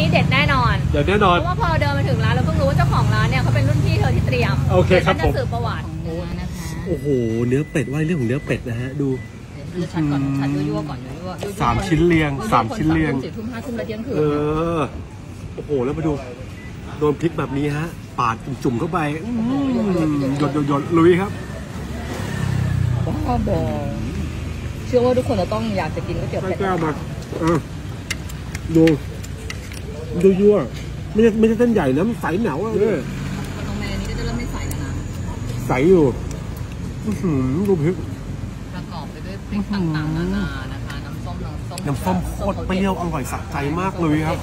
นี้เด็ดแน่นอนเด็ดแน่นอนเพราะว่าพอเดินมาถึงร้านเราเพิ่งรู้ว่าเจ้าของร้านเนี่ยเขาเป็นรุ่นพี่เธอที่เตรียมโอเคครับผมจะสืบประวัติของเนื้อนะคะโอ้โหเนื้อเป็ดว่าเรื่องของเนื้อเป็ดนะฮะดูชัดก่อนชัดยั่วๆก่อนยั่ว 3 ชิ้นเรียง3 ชิ้นเรียง 4 ทุ่ม 5 ทุ่มแล้วเที่ยงคืนโอ้โหแล้วมาดูโดนพริกแบบนี้ฮะปาดจุ่มเข้าไปหยดลุยครับว้าวบอเชื่อว่าทุกคนจะต้องอยากจะกินก๋วยเตี๋ยวเป็ดแก้วมาดูยั่วไม่ใช่เส้นใหญ่นะมันใสเหนียวเลยตรงแม่นี้ก็จะเริ่มไม่ใสแล้วนะใสอยู่ดูพริกประกอบไปด้วยพริกต่างๆนานานะคะน้ำส้มโคตรเปรี้ยวอร่อยสะใจมากเลยครับ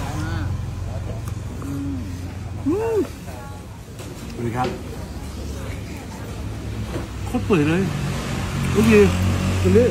ดูครับโคตรเปื่อยเลยโอเคตรงนี้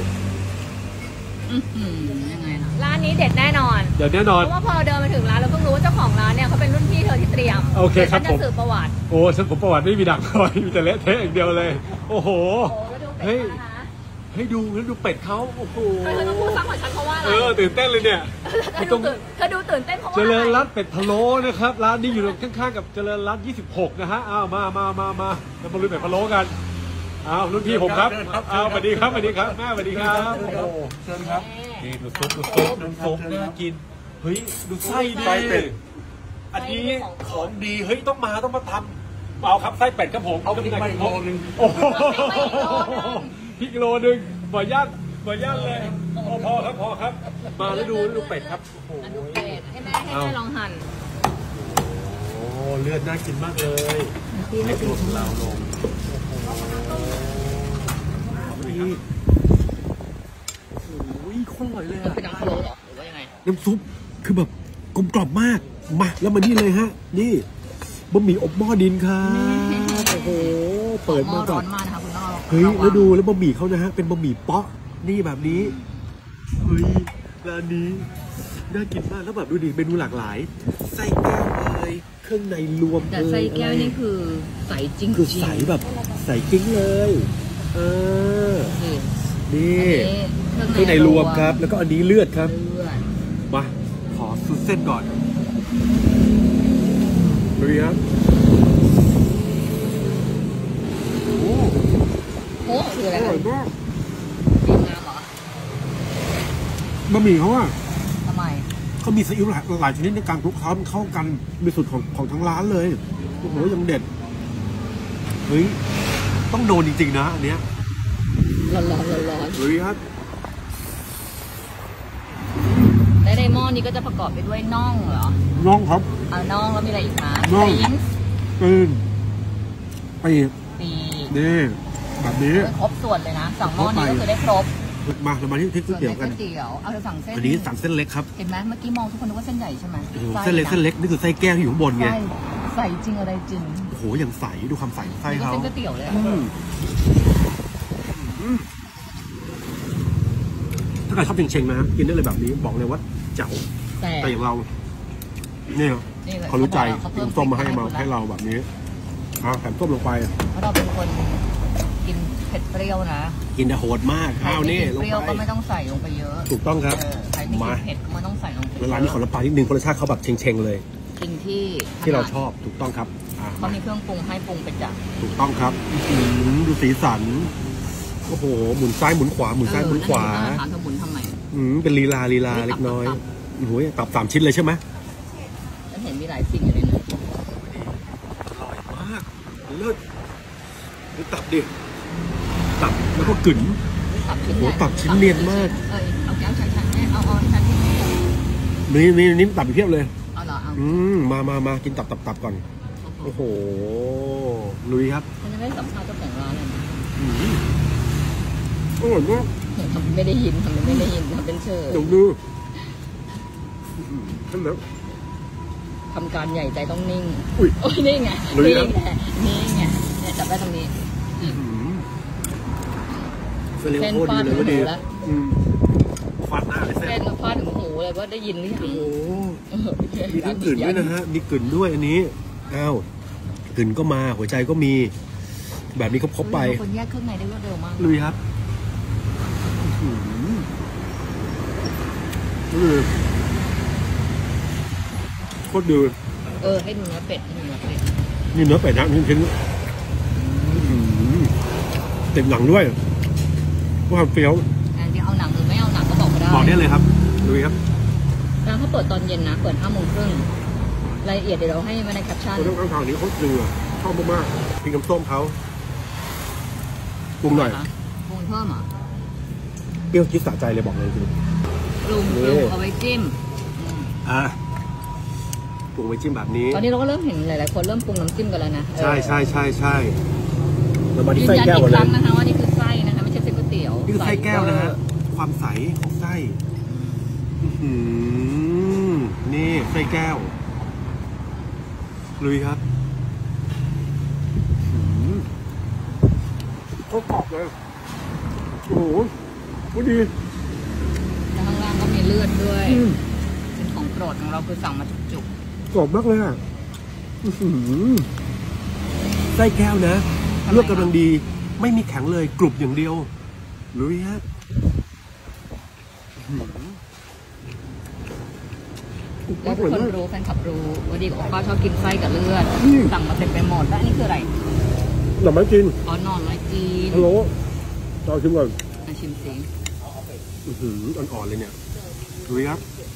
ยังไงล่ะร้านนี้เด็ดแน่นอนเด็ดแน่นอนเพราะว่าพอเดินมาถึงร้านเราเพิ่งรู้ว่าเจ้าของร้านเนี่ยเขาเป็นรุ่นพี่เธอที่เตรียมโอเคครับผมจะสืบประวัติโอ้ฉันผมประวัติไม่มีดังคอยมีแต่เละเทะอย่างเดียวเลยโอ้โหเฮ้ยให้ดูเป็ดเขาโอ้โหเธอต้องพูดซ้ำของฉันเพราะว่าอะไรตื่นเต้นเลยเนี่ยเธอดูตื่นเต้นเพราะว่าเจริญรัตน์เป็ดพะโล้นะครับร้านนี้อยู่ข้างๆกับเจริญรัตน์26นะฮะมาเรามาลุยเป็ดพะโล้กันรุ่นพี่ผมครับสวัสดีครับแม่สวัสดีครับโอ้เชิญครับนี่ดูซุปน่ากินเฮ้ยดูไส้ดิอันนี้ของดีเฮ้ยต้องมาทำเอาครับไส้เป็ดครับผมเอาพริกโลนึงโอ้พริกโลนึงบ่อย่านเลยพอครับมาแล้วดูเป็ดครับโอ้โหเป็ดให้แม่ลองหั่นโอ้เลือดน่ากินมากเลยให้ตัวของเราลงโอ้ยข้นอร่อยเลยเป็นน้ำพะโล้หรอหรือว่ายังไงน้ำซุปคือแบบกลมกล่อมมากมาแล้วมานี่เลยฮะนี่บะหมี่อบหม้อดินครับโอ้โหเปิดมาก่อนเฮ้ยแล้วดูแล้วบะหมี่เขานะฮะเป็นบะหมี่เปาะนี่แบบนี้เฮ้ยร้านนี้น่ากินมากแล้วแบบดูดิเมนูหลากหลายไส้แก้วเลยเครื่องในรวมแต่ไส้แก้วนี่คือใสจริงคือใสแบบใสจริงเลยนี่เครื่องในรวมครับแล้วก็อันนี้เลือดครับมาขอซุปเส้นก่อนดูดิครับโอ้คืออะไรอร่อยมากดีงามเหรอบะหมี่เขาอะทำไมเขามีซีอิ๊วหลายชนิดในการคลุกเคล้ามันเข้ากันมีสูตรของทั้งร้านเลยโอ้โหยังเด็ดเฮ้ยต้องโดนจริงๆนะอันเนี้ยร้อนเฮ้ยครับและในหม้อนี้ก็จะประกอบไปด้วยน่องเหรอน่องครับน่องแล้วมีอะไรอีกคะตีนนี่แบบนี้ครบส่วนเลยนะสั่งหม้อนี้ก็คือได้ครบมาเรามาที่ก๋วยเตี๋ยวกันเอาเธอสั่งเส้นอันนี้สั่งเส้นเล็กครับเห็นไหมเมื่อกี้มองทุกคนนึกว่าเส้นใหญ่ใช่ไหมเส้นเล็กนี่คือไส้แก้วที่อยู่ข้างบนไงใส่จริงอะไรจริงโอ้โหอย่างใสดูความใสของไส้เขาเส้นก๋วยเตี๋ยวเลยถ้าใครชอบเชงๆนะครับกินได้เลยแบบนี้บอกเลยว่าเจ๋วแต่อย่างเราเนี่ยเขารู้ใจถึงส้มมาให้เราแบบนี้แถมส้มลงไปเพราะเราเป็นคนกินเผ็ดเปรี้ยวนะกินจะโหดมากนี่ลงไปเปรี้ยวก็ไม่ต้องใส่ลงไปเยอะถูกต้องครับใครไม่กินเผ็ดก็ไม่ต้องใส่ลงไปร้านนี้ขอรับปลานิดนึงรสชาติเขาแบบเชงๆเลยกินที่เราชอบถูกต้องครับเขามีเครื่องปรุงให้ปรุงเป็นจัดถูกต้องครับดูสีสันโอ้โหหมุนซ้ายหมุนขวาหมุนซ้ายหมุนขวาถามเธอหมุนทำไมเป็นลีลาเล็กน้อยโอ้โหตับ3 ชิ้นเลยใช่ไหมฉันเห็นมีหลายสิ่งอยู่ในนั้นอร่อยมากเลิศดูตับดิตับแล้วก็กึ๋นโอ้โหตับชิ้นเนียนมากเอาแก้วชั้นเอาชั้นนี่ตับเพียบเลยเอาเหรอมากินตับก่อนโอ้โหลุยครับมันจะได้สัมภาษณ์เจ้าของร้านเลยอร่อยมากทำไม่ได้ยินทำเป็นเชิญดูขึ้นแล้วทำการใหญ่ใจต้องนิ่งอุ้ยนี่ไงเนี่ยจับได้ตรงนี้เส้นฟาดถึงหูแล้วฟาดหน้าเลยเส้นฟาดถึงหูเลยว่าได้ยินหรือยังมีทั้งกลิ่นด้วยนะฮะมีกลิ่นด้วยอันนี้กลิ่นก็มาหัวใจก็มีแบบนี้ครบไปคนแยกเครื่องในได้รวดเร็วมากลุยครับคโคตรดีให้ดูเนื้อเป็ดให้ดูเนื้อเป็ดนี่เนื้อเป็ดนะชิ้นเต็มหนังด้วยว่าเฟี้ยวอันที่เอาหนังหรือไม่เอาหนังก็บอกก็ได้บอกได้เลยครับลุยครับร้านเขาเปิดตอนเย็นนะเปิด5 โมงครึ่งรายละเอียดเดี๋ยวเราให้มาในแคปชั่นเรื่องข้างทางนี้เขาดีอ่ะชอบมากๆพริกน้ำส้มเขาปรุงหน่อยปรุงเพิ่มเหรอเปรี้ยวจี๊ดสะใจเลยบอกเลยจริงปรุงเอาไว้จิ้มปรุงไว้จิ้มแบบนี้ตอนนี้เราก็เริ่มเห็นหลายๆคนเริ่มปรุงน้ำจิ้มกันแล้วนะใช่เรามาที่ยืนไส้ยันแก้วอีกันกเลครั้ยงนะคะว่านี่คือไส้นะคะไม่ใช่เส้นก๋วยเตี๋ยวนี่คือไส้แก้วนะฮะความใสของไส้นี่ไส้แก้วลุยครับโคตรกรอบเลยโอ้โหพูดดีแล้วข้างล่างก็มีเลือดด้วยเป็นของโปรดของเราคือสั่งมาจุกกรอบมากเลยอ่ะไส้แก้วนะเลือกกำลังดีไม่มีแข็งเลยกรุบอย่างเดียวลุยฮะๆแล้วทุกคนรู้แฟนคลับรู้ว่าดีกับป้าชอบกินไส้กับเลือดสั่งมาเต็มไปหมดแล้วอันนี้คืออะไรหน่อไม้จีนอ๋อนอนไม้จีนฮัลโหลเราชิมก่อนชิมสิอ่อนๆเลยเนี่ยลุยครับ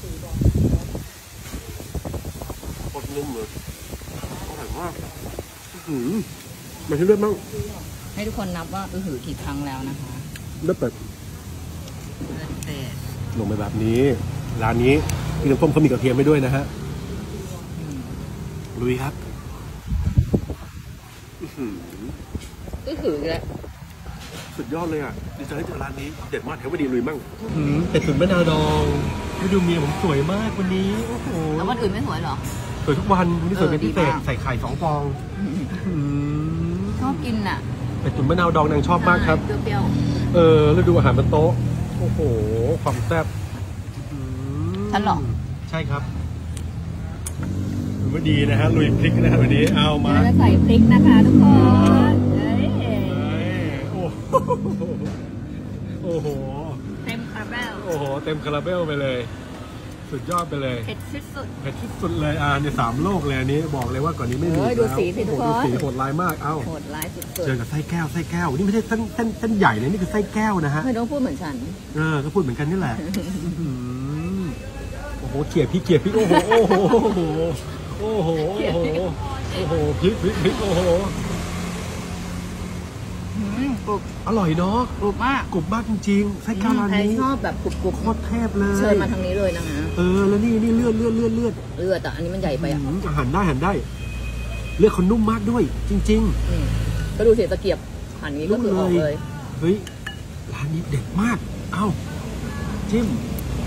โคตรนุ่มเลยอร่อยมากมาชิมเลือดมั่งให้ทุกคนนับว่าหือกี่ครั้งแล้วนะคะเลือดเป็ดเลือดเป็ดลงไปแบบนี้ร้านนี้พี่น้ำส้มเขามีกระเทียมไปด้วยนะฮะลุยครับหือแล้วสุดยอดเลยอ่ะดีใจที่เจอร้านนี้เด็ดมากแถวไม่ดีลุยมั่งเป็ดตุ๋นมะนาวดองให้ดูเมียผมสวยมากวันนี้โอ้โหแล้ววันอื่นไม่สวยเหรอสวยทุกวันวันนี้สวยเป็นพิเศษดีมากใส่ไข่2 ฟองชอบกินน่ะเป็ดตุ๋นมะนาวดองนางชอบมากครับเปรี้ยวแล้วดูอาหารบนโต๊ะโอ้โหความแซ่บๆฉันหรอใช่ครับถือว่าดีนะฮะลุยพริกนะฮะวันนี้เอามาเราจะใส่พริกนะคะทุกคนโอ้โหเต็มคาราเบลโอ้โหเต็มคาราเบลไปเลย สุดยอดไปเลยเผ็ดที่สุดเผ็ดที่สุดเลยเนี่ย3 โลกเลยอันนี้บอกเลยว่าก่อนนี้ไม่มีดูแล้วสีสิทุกคนดูสีโหดร้ายมากเอ้าโหดร้ายสุดเจอกับไส้แก้วนี่ไม่ใช่เส้นใหญ่เลยนี่คือไส้แก้วนะฮะๆไม่ต้องพูดเหมือนฉันก็พูดเหมือนกันนี่แหละโอ้โหเขี่ยพริกโอ้โหโอ้โหพริกโอ้โหกรุบอร่อยเนาะกรุบมากกรุบมากจริงๆไส้แก้วร้านใครนี้ชอบแบบกรุบโคตรเทพเลยๆเชิญมาทางนี้เลยนะคะแล้วนี่เลือดเลือดแต่อันนี้มันใหญ่ไปอ่ะหันได้เลือดเขานุ่มมากด้วยจริงก็ดูเสียตะเกียบหันนี้ก็คือออกเลยเฮ้ยร้านนี้เด็ดมากเอ้าจิ้ม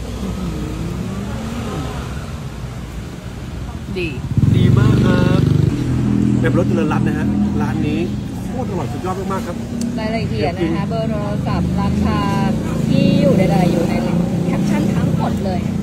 ดีมากครับแบบรถเจริญรัตน์นะฮะร้านนี้โคตรอร่อยสุดยอดมากๆครับรายละเอียดนะคะเบอร์โทรศัพท์ราคาที่อยู่ใดๆอยู่ในแคปชั่นทั้งหมดเลย